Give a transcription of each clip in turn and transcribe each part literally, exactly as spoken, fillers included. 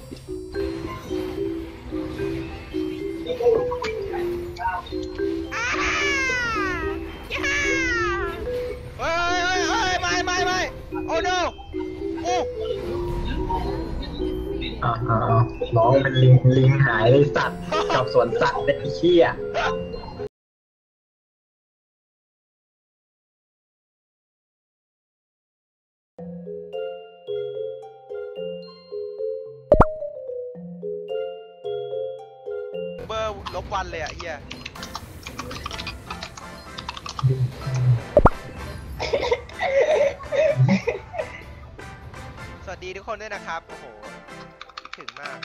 เฮ้ยเฮ้ยเฮ้ยไม่ไม่ไม่โอ้ no โอ้อ้าวน้องเป็นลิงลิงหายเลยสัตว์กับสวนสัตว์ไอ้เชี่ยเบอร์ลบวันเลยอ่ะเฮียสวัสดีทุกคนด้วยนะครับโอ้โหถึงมาก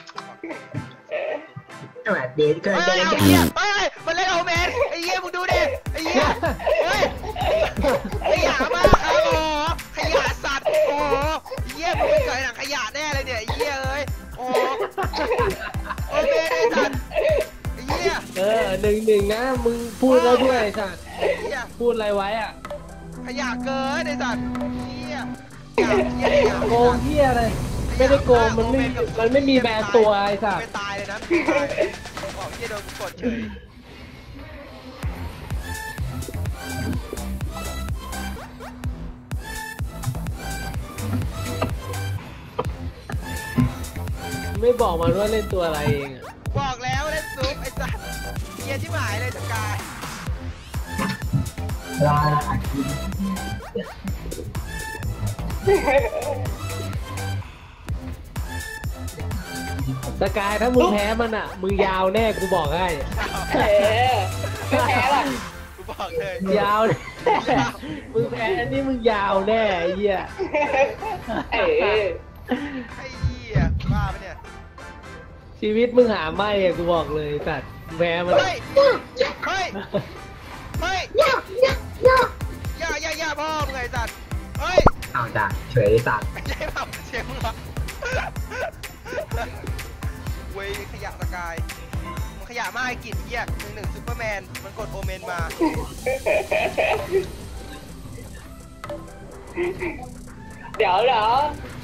สวัสดีเกินเฮ้ยเอาเฮียเฮ้ยมันเล่นโอเมนไอ้เฮียมึงดูดิไอ้เฮียเฮ้ยขยะมากครับโอ้ขยะสัตว์โอ้เฮียมึงเป็นเกิดหนังขยะแน่เลยเนี่ยไอ้เฮียเอ้ยโอ้โอเมนไอ้สัตว์ไอ้เฮียเออหนึ่งหนึ่งนะมึงพูดแล้วด้วยสัตว์พูดอะไรไว้อ่ะขยะเกินไอ้สัตว์เฮียโกงเฮียเลยไม่ได้โกงมันไม่มันไม่มีแบรนด์ตัวไอ้สัตว์ไม่ตายเลยนะบอกเฮียโดนกดเฉยไม่บอกมันว่าเล่นตัวอะไรเองอะบอกแล้วเล่นซุปไอ้สัตว์เฮียที่หมายเลยสกายลาสกายถ้ามึงแพ้มันอ่ะมึงยาวแน่กูบอกให้เออไม่แพ้หรอกกูบอกเลยยาวแน่มึงแพ้อันนี้มึงยาวแน่ไอ้เหี้ยเออไอ้เหี้ยบ้าปะเนี่ยชีวิตมึงหาไม่อะกูบอกเลยสัตว์แพ้มันเฮ้ยเฮ้ยเฮ้ยย่าย่าย่าย่าย่าพ่อมึงไงสัตว์เฮ้ยเอาจ้ะเฉยสัตว์ไม่ใช่แบบเสียงมึงเหรอเว้ยขยะสกายมันขยะมากไอ้กิจเหี้ยหนึ่งหนึ่งซูเปอร์แมนมันกดโอเมนมาเดี๋ยวเดี๋ยว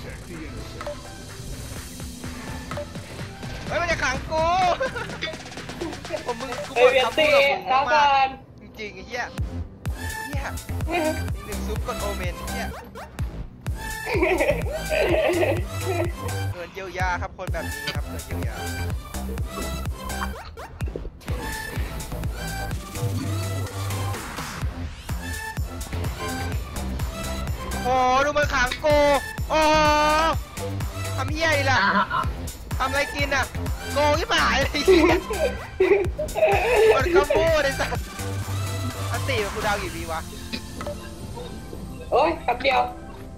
เฮ้ยมันจะขังกูผมมึงกูเบียดตีแล้วกันจริงๆไอ้เหี้ยเหี้ยหนึ่งซุปกดโอเมนเหี้ยเกินเยียวยาครับคนแบบนี้ครับเกินเยียวยาโอ้ดูมันขังกูโอ้ทำเหี้ยดิล่ะทำอะไรกินอ่ะโกงที่หายเลยมันขโมยเลยสัสอันตีมันกูดาวกี่วีวะโอ้ยแป๊บเดียว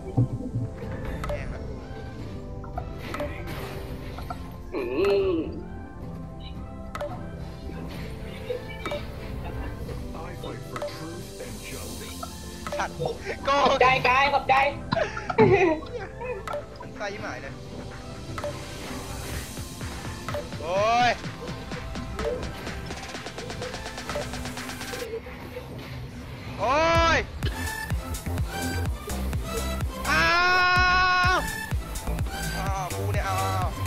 อืมโกงขอบใจกายขอบใจมันใส่หมายเลยโอ้ยโอ้ยอ้าวอ้าวกูเนี่ยเอา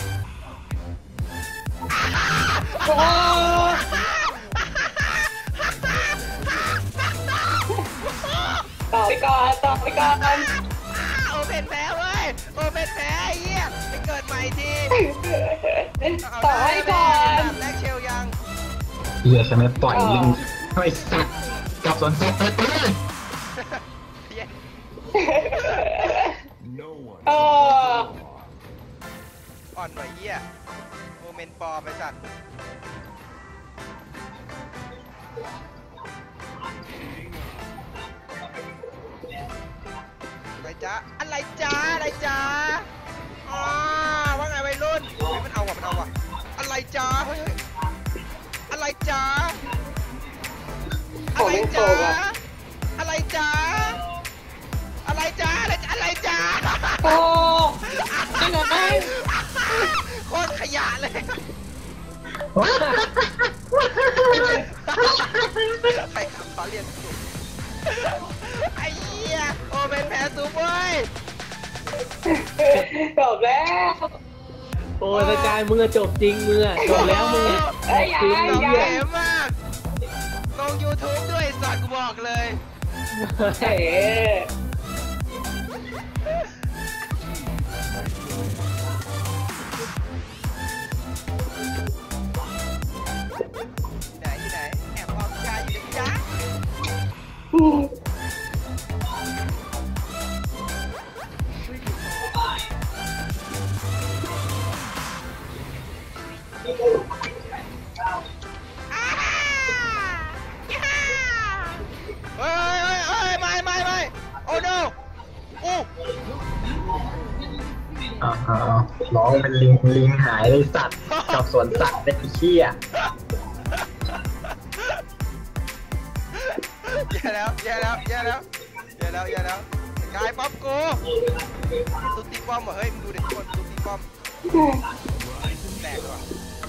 โอ้ต่อไปก่อนต่อไปก่อนโอเป็นแพ้เว้ยโอเป็นแพ้ไอ้เหี้ยไปเกิดใหม่ทีต่อให้ก่อนแรกเชลยังเหี้ยฉันไม่ปล่อยลิงไอ้สัตว์กับสวนสัตว์ไปเลยเอออ่อนหน่อยเหี้ยโมเมนต์ปอไปสัตว์อะไรจ๊ะอะไรจ๊ะอะไรจ๊ะอ๋อว่าไงวัยรุ่นเฮ้ยมันเอาว่ะมันเอาว่ะอะไรจ๊ะเฮ้ยอะไรจ๊ะอะไรจ๊ะอะไรจ๊ะอะไรจ๊ะอะไรอะไรจ๊ะโอ้จริงเหรอโคตรขยะเลยใครขับเขาเรียนสุดไอ้เหี้ยโอเป็นแพ้ซุปเว้ยจบแล้วโอ้ยสกายมึงอะจบจริงมึงอะจบแล้วมึงอะเอ้ยอย่าจริงสองเหี้เกยมมากลง YouTube ด้วยสัตว์กูบอกเลยเฮ้ยที่ไหนที่ไหนแอบมองชายอยู่นะจ๊ะเฮ้ยเฮ้ยเฮ้ยไม่ไม่ไม่โอ้ no อู้อ้าวอ้าวน้องเป็นลิงลิงหายเลยสัตว์กับสวนสัตว์เป็นเชี่ยแย่แล้วแย่แล้วแย่แล้วแย่แล้วแย่แล้วกายป๊อปกูตุ๊ตีป้อมเหรอเฮ้ยมึงดูเด็กคนตุ๊ตีป้อมแตกว่ะ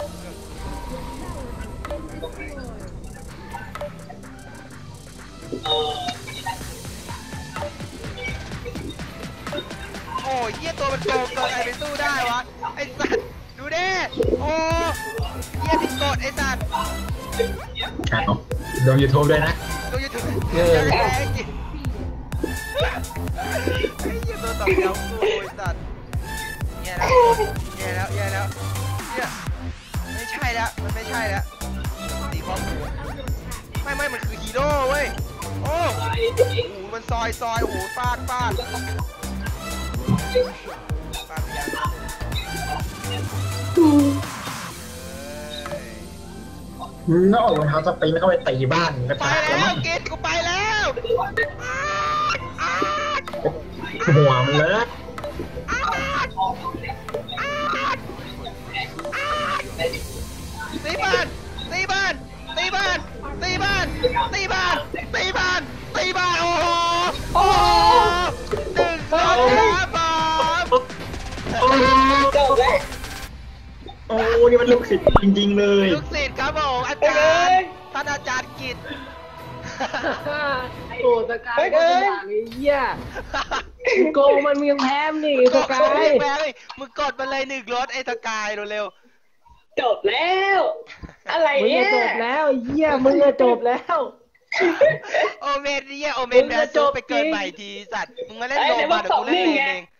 โอ้ยเหี้ยตัวมันโกงเกินไอ้ไปสู้ได้วะไอ้สัตว์ดูดิโอ้เหี้ยผิดกฎไอ้สัตว์อ้าวลงยูทูบด้วยนะดูยูทูบยังแรงจริงไอ้เหี้ยตัวต่อเดียวกูไอ้สัตว์แย่แล้วแย่แล้วแย่แล้วเนี่ยไม่ใช่แล้วมันไม่ใช่แล้วตีป้อมกูไม่ไม่มันคือฮีโร่เว้ยโอ้โหมันซอยซอยโอ้โหฟาดฟาดฟาดยังเอ้ยนอกรองเท้าสปริงเข้าไปตีบ้านก็ไปตายแล้แล้ววมั้งกินกูไปแล้วอ้าวอ้าวหัวมันเลยอ้าวอ้าวตีบ้านตีบ้านตีบ้านตีบ้านตีบ้านตีบ้านตีบ้านโอ้โหโอ้โหหนึ่งสองสามบอมโอ้จบแล้วโอ้นี่มันลูกศิษย์จริงๆเลยลูกศิษย์ครับผมอาจารย์ท่านอาจารย์กิตโอ้สกายก็เป็นอย่างไอ้เหี้ยมึงโกงมันมึงยังแพ้มนี่สกายแม่งมึงกดมาเลยหนึ่งรถไอ้สกายเร็วจบแล้ว อะไรมึงเนี่ยจะจบแล้วไอ้เหี้ยมึงจะจบแล้วๆโอเมนเนี่ยโอเมนแมนซูไปเกิดใหม่ทีสัตว์มึงมาเล่นโลมาเดี๋ยวกูเล่นเอง